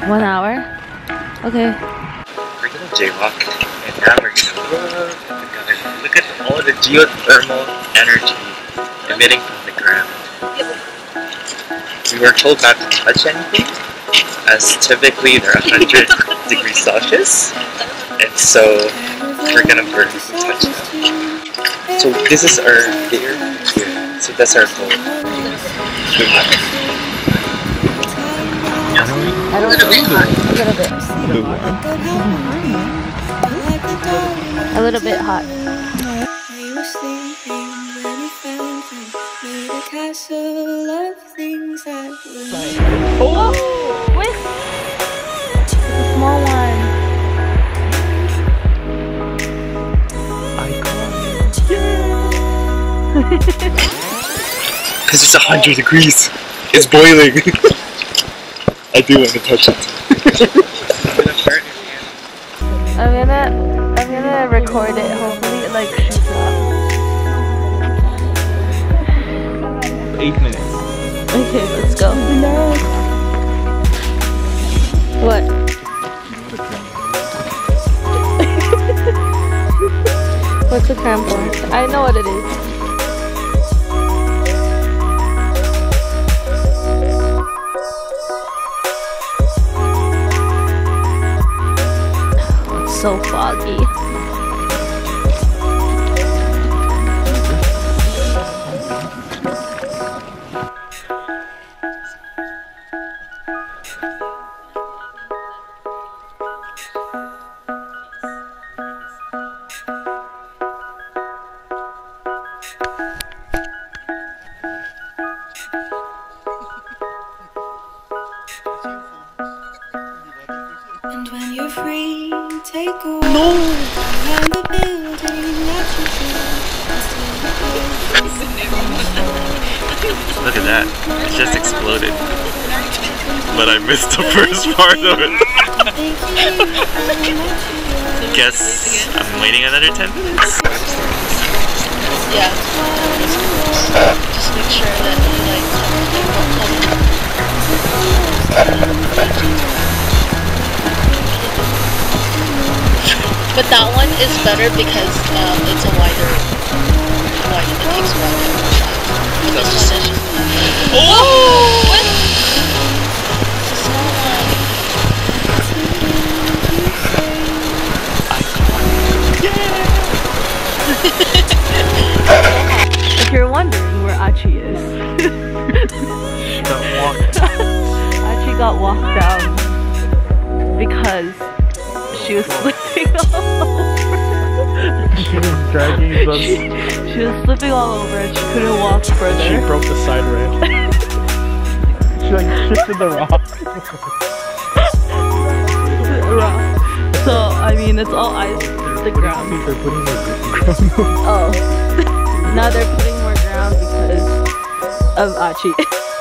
1 hour? Okay. We're gonna jaywalk, and now we're gonna look at the garden. Look at all the geothermal energy emitting from the ground. We were told not to touch anything, as typically they're 100 degrees Celsius, and so we're gonna burn if we touch them. So this is our here. So that's our goal. A little bit hot. A little bit hot. Oh! Wait! It's a small one. Because it's 100 degrees. It's boiling. I do want to touch it. I'm gonna record it. Hopefully it like shoots up. 8 minutes. Okay, let's go. What? What's a crampon? I know what it is. So foggy. And when you're free, take a walk around the building that you Look at that. It just exploded. But I missed the first part of it. Guess I'm waiting another 10 minutes. Yeah. Just make sure that but that one is better because it's a wider, it takes wider. But this one is just... Oh! What? It's a small one. If you're wondering where Achi is, Achi got walked down because she was slipping all over. She was dragging us. She was slipping all over and she couldn't walk further. She broke the side rail. She like shifted the rock. So, I mean, it's all ice, the ground. They're putting more ground. Oh. Now they're putting more ground because of Achi.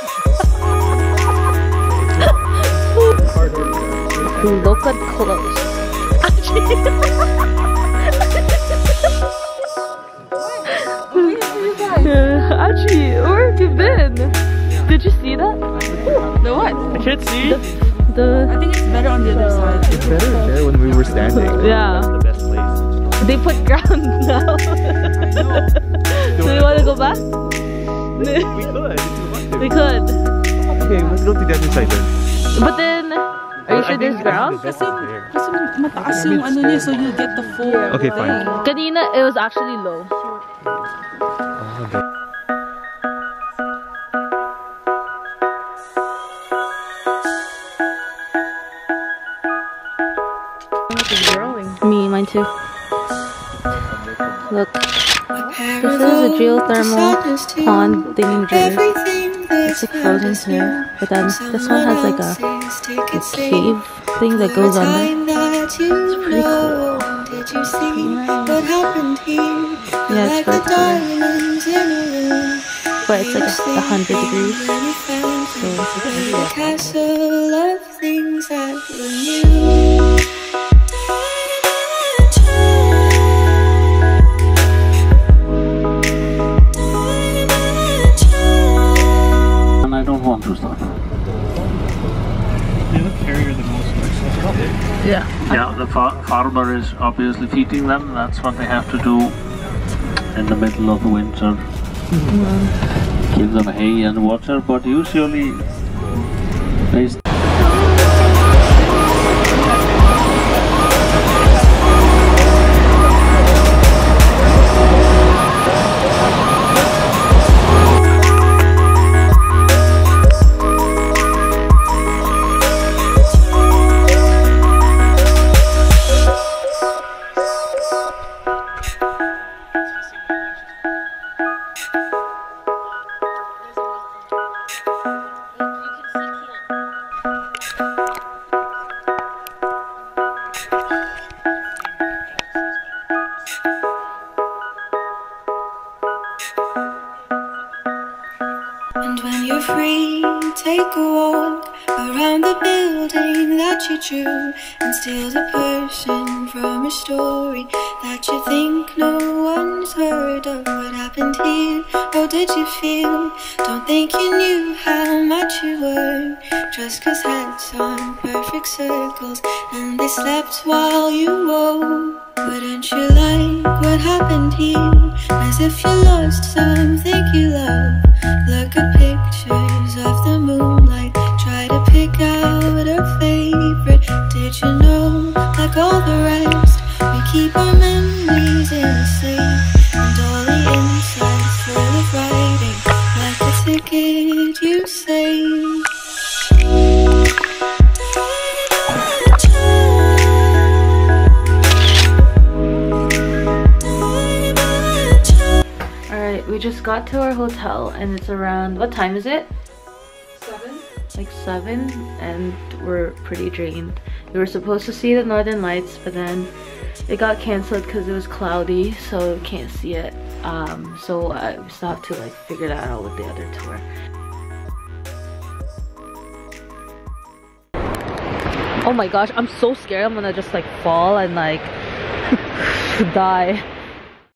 Look at close. Achi, where have you been? Did you see that? The what? I can't see. I think it's better on the other side. It's better there when we were standing. Yeah. That's the best place. They put ground now. Do we want to go back? We could. If you want to. We could. Okay, let's go to the other side then. But then, are you sure there's ground? Kasi mataas yung ano niya, so you get the full Okay, fine. Kanina, it was actually low. Me, mine too. Look. This is a geothermal pond thingy. It's like frozen here. But then this one has like a cave thing that goes under. It's pretty cool. Yeah, it's very cool. But it's like 100 degrees. So it's I don't want to stop. They look hairier than most. Yeah, the farmer is obviously feeding them. That's what they have to do in the middle of the winter. Give them hay and water, but usually they And when you're free, take a walk around the building that you drew, and steal the person from a story that you think no one's heard of. What happened here? How did you feel? Don't think you knew how much you were, just 'cause heads on perfect circles and they slept while you woke. Wouldn't you like what happened here? As if you lost something you love. Look at pictures of the moonlight, try to pick out a favorite. Did you know, like all the rest, we keep our memories in a safe, and all the insides full of writing, like a ticket you save. We just got to our hotel and it's around, what time is it? 7? Like 7, and we're pretty drained. We were supposed to see the Northern Lights, but then it got cancelled because it was cloudy, so we can't see it. So we still have to like figure that out with the other tour. Oh my gosh, I'm so scared I'm gonna just like fall and like die.